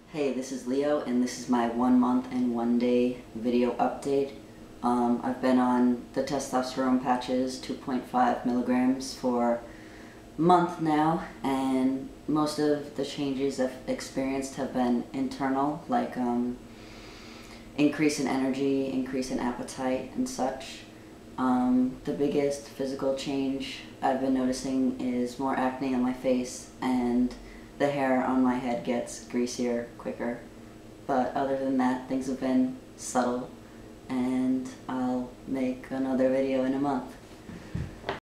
Hey, this is Leo, and this is my 1 month and 1 day video update. I've been on the Testosterone Patches, 2.5 milligrams, for a month now, and most of the changes I've experienced have been internal, like increase in energy, increase in appetite, and such. The biggest physical change I've been noticing is more acne on my face, and the hair on my head gets greasier quicker. But other than that, things have been subtle, and I'll make another video in a month.